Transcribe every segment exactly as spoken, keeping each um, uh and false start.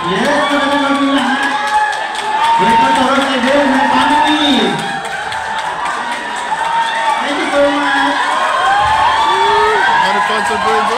Yes, magandang gabi lahat. Welcome to our event, my family. Thank you so much. Ano sponsor po ito?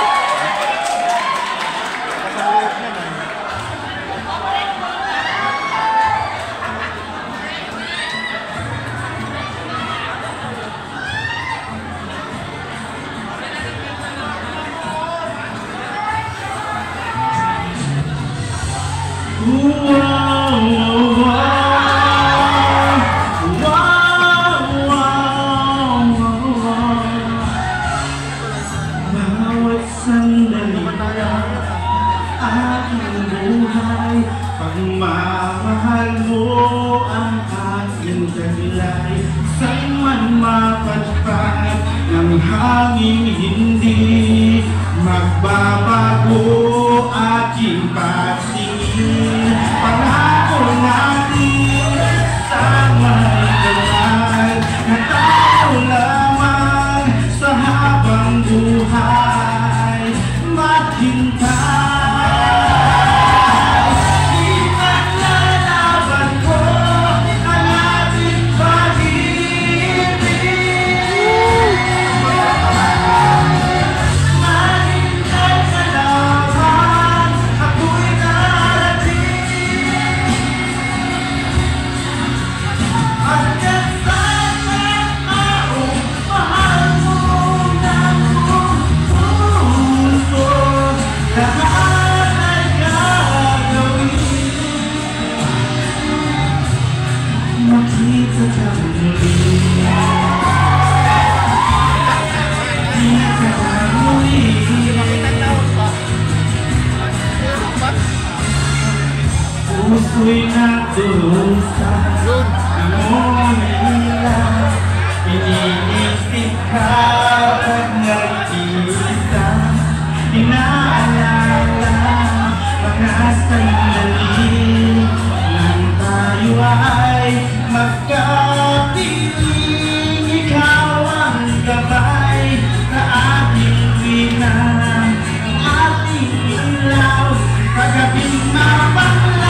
Bawat sandali aking buhay, pagmamahal mo ang aking taglay. Sa'y man mapadpad ng hangin, hindi magbabago aking patingin. Pangako natin sa may kamay na tayo lamang sa habang buhay maghintay. Ipaglalaban ko ang ating pag-ibig. Maghintay ka lamang, ako'y darating. At kasama akong mahal mo ng puso, lahat ay gagawin. Makita ka muli, makita ka muli. Puso'y natusa ngunila, iniisip ka pag nag-iisa. Inaalala mga sandali nang tayo ay magkapiling. Ikaw ang gabay na ating binang, ang ating ilaw kagabing mapanglaw.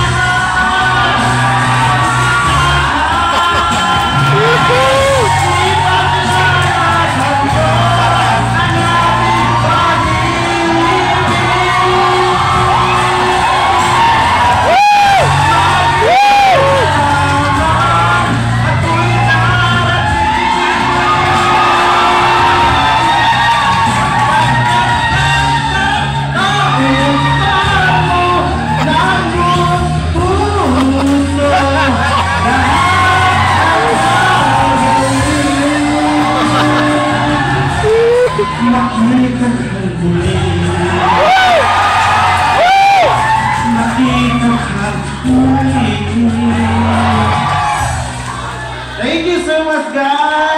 Makita ka muli, makita ka muli. Thank you so much, guys.